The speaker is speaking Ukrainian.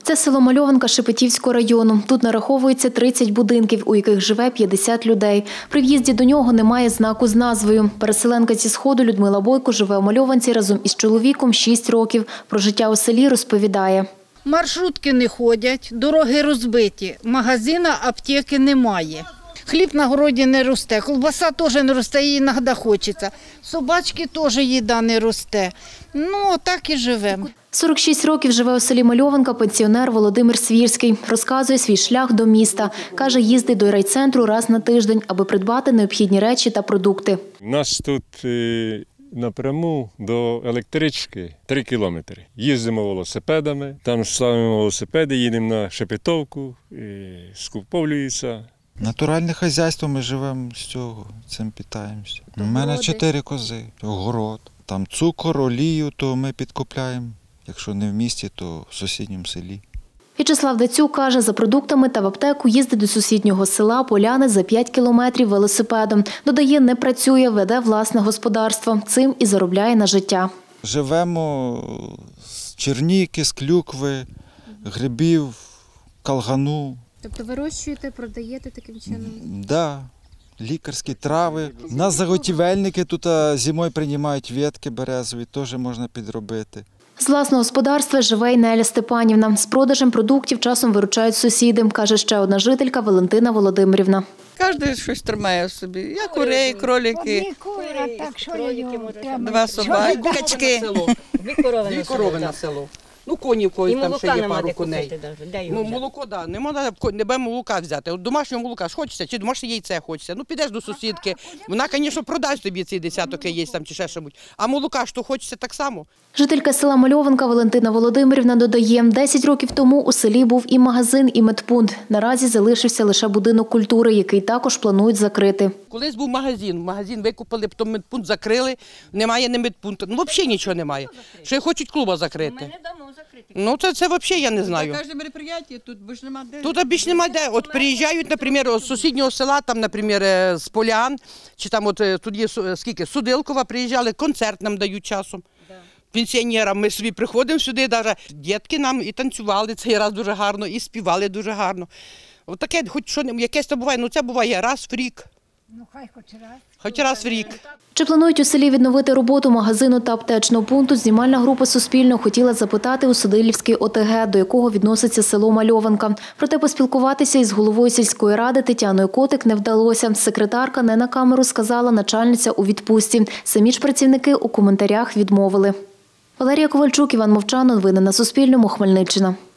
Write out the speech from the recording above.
Це село Мальованка Шепетівського району. Тут нараховується 30 будинків, у яких живе 50 людей. При в'їзді до нього немає знаку з назвою. Переселенка зі Сходу Людмила Бойко живе у Мальованці разом із чоловіком 6 років. Про життя у селі розповідає. Маршрутки не ходять, дороги розбиті, магазина, аптеки немає. Хліб на городі не росте, колбаса теж не росте, її іноді хочеться. Собачки теж їда не росте. Ну, так і живемо. 46 років живе у селі Мальованка пенсіонер Володимир Свірський. Розказує свій шлях до міста. Каже, їздить до райцентру раз на тиждень, аби придбати необхідні речі та продукти. У нас тут напряму до електрички 3 кілометри. Їздимо велосипедами, там ставимо велосипеди, їдемо на Шепетовку, скуповуються. Натуральне хазяйство, ми живемо з цього, цим питаємося. У мене 4 кози, город. Там цукор, олію, то ми підкупляємо. Якщо не в місті, то в сусідньому селі. В'ячеслав Дацюк каже, за продуктами та в аптеку їздить до сусіднього села Поляни за 5 кілометрів велосипедом. Додає, не працює, веде власне господарство. Цим і заробляє на життя. Живемо з черніки, з клюкви, грибів, калгану. Тобто вирощуєте, продаєте таким чином? Да, лікарські трави. У нас заготівельники тут зимою приймають ветки березові, теж можна підробити. З власного господарства живе й Неля Степанівна. З продажем продуктів часом виручають сусіди, каже ще одна жителька Валентина Володимирівна. Кожен щось тримає собі. Я курей, кролики, 2 собаки, качки. 2 корови на село. Ну, коні в когось там ще є пару коней. Молоко, так, не буде молока взяти. От домашнього молока ж хочеться, чи домашнє яйце хочеться. Ну, підеш до сусідки, вона, звісно, продасть тобі цей десяток яєць там чи ще щось. А молока ж то хочеться так само. Жителька села Мальованка Валентина Володимирівна додає, 10 років тому у селі був і магазин, і медпункт. Наразі залишився лише будинок культури, який також планують закрити. Колись був магазин викупили, потім медпункт закрили, немає ні медпункту, ну взагалі нічого немає. Ще хочуть клуба закрити. Ну це взагалі я не знаю. Кожне мероприятие тут більше немає де. Тут більше немає де. От приїжджають, наприклад, з сусіднього села, там, наприклад, з Полян, чи там от тут є скільки, Судилкова приїжджали, концерт нам дають часом. Пенсіонерам ми собі приходимо сюди, навіть дітки нам і танцювали цей раз дуже гарно, і співали дуже гарно. От таке, хоч що якесь то буває, ну це буває раз в рік. Ну хай хоч раз. Хоч раз в рік. Чи планують у селі відновити роботу магазину та аптечного пункту, знімальна група «Суспільного» хотіла запитати у Судилівській ОТГ, до якого відноситься село Мальованка. Проте поспілкуватися із головою сільської ради Тетяною Котик не вдалося. Секретарка не на камеру сказала, начальниця у відпустці. Самі ж працівники у коментарях відмовили. Валерія Ковальчук, Іван Мовчан. Новини на Суспільному. Хмельниччина.